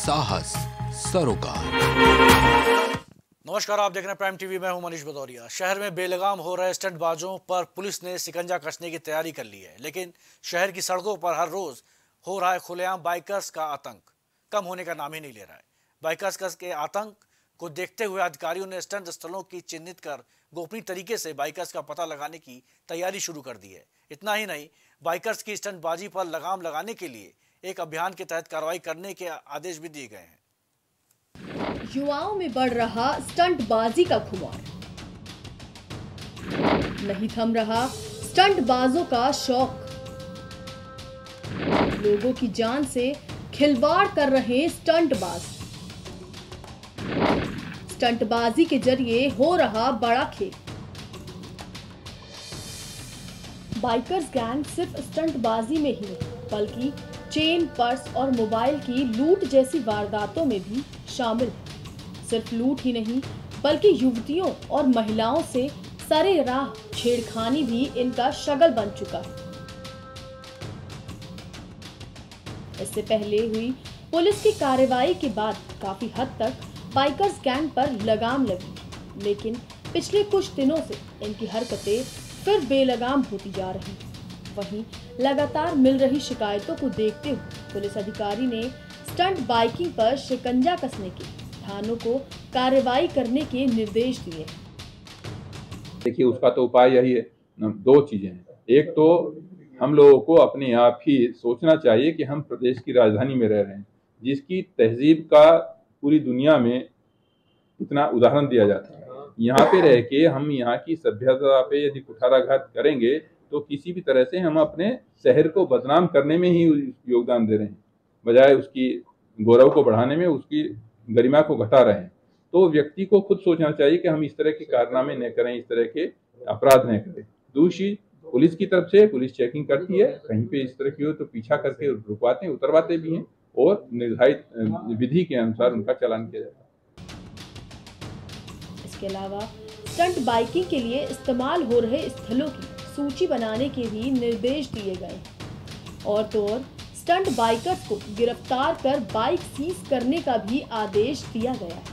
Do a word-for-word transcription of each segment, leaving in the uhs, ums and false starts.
साहस सरोकार। नमस्कार, आप देख रहे हैं प्राइम टीवी। मैं हूं मनीष भदौरिया। शहर में बेलगाम हो रहे स्टंटबाजों पर पुलिस ने शिकंजा कसने की तैयारी कर ली है, लेकिन शहर की सड़कों पर हर रोज हो रहा है खुलेआम बाइकर्स का आतंक कम होने का नाम ही नहीं ले रहा है। बाइकर्स के आतंक को देखते हुए अधिकारियों ने स्टंट स्थलों की चिन्हित कर गोपनीय तरीके से बाइकर्स का पता लगाने की तैयारी शुरू कर दी है। इतना ही नहीं, बाइकर्स की स्टंटबाजी पर लगाम लगाने के लिए एक अभियान के तहत कार्रवाई करने के आदेश भी दिए गए हैं। युवाओं में बढ़ रहा स्टंटबाजी का खुमार, नहीं थम रहा स्टंटबाजों का शौक, लोगों की जान से खिलवाड़ कर रहे स्टंटबाज। स्टंटबाजी के जरिए हो रहा बड़ा खेल। बाइकर्स गैंग सिर्फ स्टंटबाजी में ही नहीं, बल्कि चेन, पर्स और मोबाइल की लूट जैसी वारदातों में भी शामिल है। सिर्फ लूट ही नहीं, बल्कि युवतियों और महिलाओं से सरेराह छेड़खानी भी इनका शगल बन चुका है। इससे पहले हुई पुलिस की कार्रवाई के बाद काफी हद तक बाइकर्स गैंग पर लगाम लगी, लेकिन पिछले कुछ दिनों से इनकी हरकतें फिर बेलगाम होती जा रही हैं। वहीं लगातार मिल रही शिकायतों को देखते हुए पुलिस अधिकारी ने स्टंट बाइकिंग पर शिकंजा कसने के थानों को कार्रवाई करने के निर्देश दिए। देखिए, उसका तो उपाय यही है, दो चीजें हैं। एक तो हम लोगों को अपने आप ही सोचना चाहिए कि हम प्रदेश की राजधानी में रह रहे हैं, जिसकी तहजीब का पूरी दुनिया में इतना उदाहरण दिया जाता है। यहाँ पे रह के हम यहाँ की सभ्यता पे यदि कुठाराघात करेंगे तो किसी भी तरह से हम अपने शहर को बदनाम करने में ही योगदान दे रहे हैं, बजाय उसकी गौरव को बढ़ाने में उसकी गरिमा को घटा रहे हैं। तो व्यक्ति को खुद सोचना चाहिए कि हम इस तरह के कारनामे न करें, इस तरह के अपराध न करें। दूसरी, पुलिस की तरफ से पुलिस चेकिंग करती है, कहीं पे इस तरह की हो तो पीछा करके रुकवाते हैं, उतरवाते भी हैं और निर्धारित विधि के अनुसार उनका चालान किया जाता है। इसके अलावा स्टंट बाइकिंग के लिए इस्तेमाल हो रहे स्थलों की सूची बनाने के भी निर्देश दिए गए और तो और स्टंट बाइकर्स को गिरफ्तार कर बाइक सीज करने का भी आदेश दिया गया है।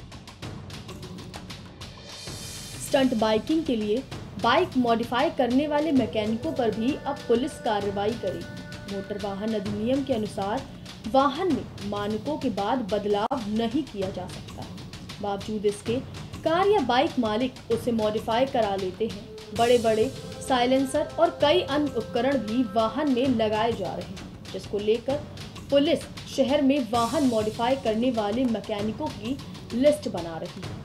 स्टंट बाइकिंग के लिए बाइक मॉडिफाई करने वाले मैकेनिकों पर भी अब पुलिस कार्रवाई करेगी। मोटर वाहन अधिनियम के अनुसार वाहन में मानकों के बाद बदलाव नहीं किया जा सकता। बावजूद इसके कार या बाइक मालिक उसे मॉडिफाई करा लेते हैं। बड़े बड़े साइलेंसर और कई अन्य उपकरण भी वाहन में लगाए जा रहे हैं, जिसको लेकर पुलिस शहर में वाहन मॉडिफाई करने वाले मैकेनिकों की लिस्ट बना रही है।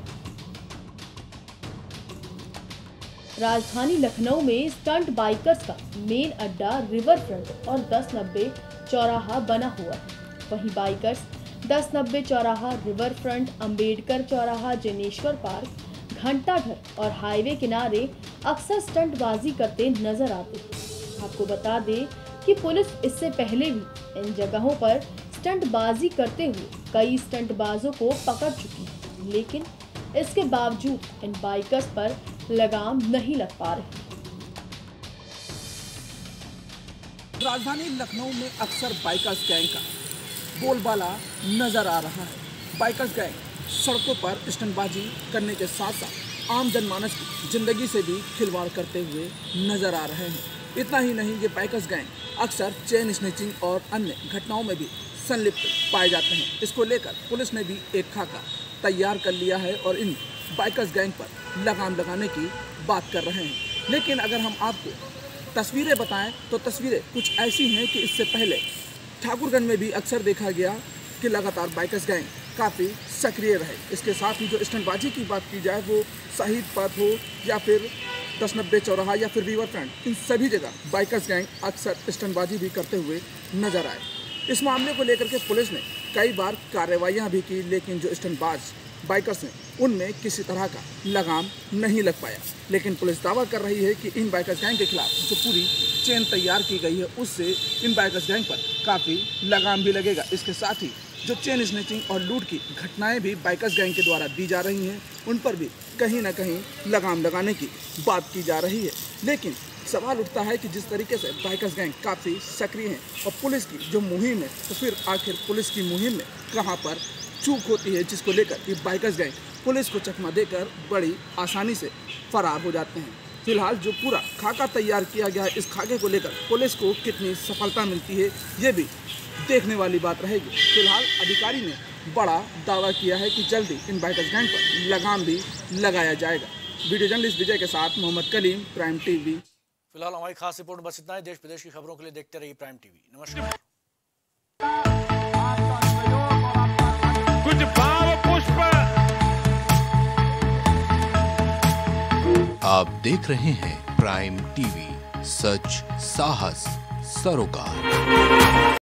राजधानी लखनऊ में स्टंट बाइकर्स का मेन अड्डा रिवर फ्रंट और दस नब्बे चौराहा बना हुआ है। वहीं बाइकर्स दस नब्बे चौराहा, रिवर फ्रंट, अंबेडकर चौराहा, जनेश्वर पार्क, घंटाघर और हाईवे किनारे अक्सर स्टंटबाजी करते नजर आते हैं। आपको बता दें कि पुलिस इससे पहले भी इन जगहों पर स्टंटबाजी करते हुए कई स्टंटबाजों को पकड़ चुकी है, लेकिन इसके बावजूद इन बाइकर्स पर लगाम नहीं लग पा रही। राजधानी लखनऊ में अक्सर बाइकर्स गैंग का बोलबाला नजर आ रहा है। बाइकर्स गैंग सड़कों पर स्टंटबाजी करने के साथ साथ आम जनमानस की जिंदगी से भी खिलवाड़ करते हुए नजर आ रहे हैं। इतना ही नहीं, ये बाइकर्स गैंग अक्सर चेन स्नैचिंग और अन्य घटनाओं में भी संलिप्त पाए जाते हैं। इसको लेकर पुलिस ने भी एक खाका तैयार कर लिया है और इन बाइकर्स गैंग पर लगाम लगाने की बात कर रहे हैं। लेकिन अगर हम आपको तस्वीरें बताएं तो तस्वीरें कुछ ऐसी हैं कि इससे पहले ठाकुरगंज में भी अक्सर देखा गया कि लगातार बाइकर्स गैंग काफ़ी सक्रिय रहे। इसके साथ ही जो स्टंटबाजी की बात की जाए, वो शहीद पथ हो या फिर दस नब्बे चौराहा या फिर रिवर फ्रंट, इन सभी जगह बाइकर्स गैंग अक्सर स्टंटबाजी भी करते हुए नजर आए। इस मामले को लेकर के पुलिस ने कई बार कार्रवाइयाँ भी की, लेकिन जो स्टंटबाज बाइकर्स हैं उनमें किसी तरह का लगाम नहीं लग पाया। लेकिन पुलिस दावा कर रही है कि इन बाइकर्स गैंग के खिलाफ जो पूरी चेन तैयार की गई है, उससे इन बाइकर्स गैंग पर काफ़ी लगाम भी लगेगा। इसके साथ ही जो चेन स्नैचिंग और लूट की घटनाएं भी बाइकर्स गैंग के द्वारा दी जा रही हैं, उन पर भी कहीं ना कहीं लगाम लगाने की बात की जा रही है। लेकिन सवाल उठता है कि जिस तरीके से बाइकर्स गैंग काफ़ी सक्रिय हैं और पुलिस की जो मुहिम है, तो फिर आखिर पुलिस की मुहिम में कहां पर चूक होती है, जिसको लेकर ये बाइकर्स गैंग पुलिस को चकमा देकर बड़ी आसानी से फरार हो जाते हैं। फिलहाल जो पूरा खाका तैयार किया गया है, इस खाके को लेकर पुलिस को कितनी सफलता मिलती है ये भी देखने वाली बात रहेगी। फिलहाल अधिकारी ने बड़ा दावा किया है कि जल्दी इन बाइकर्स गैंग पर लगाम भी लगाया जाएगा। वीडियो जर्नलिस्ट विजय के साथ मोहम्मद कलीम, प्राइम टीवी। फिलहाल हमारी खास रिपोर्ट बस इतना है। देश प्रदेश की खबरों के लिए देखते रहिए प्राइम टीवी। नमस्कार। कुछ भाव पुष्प आप देख रहे हैं प्राइम टीवी, सच साहस सरोकार।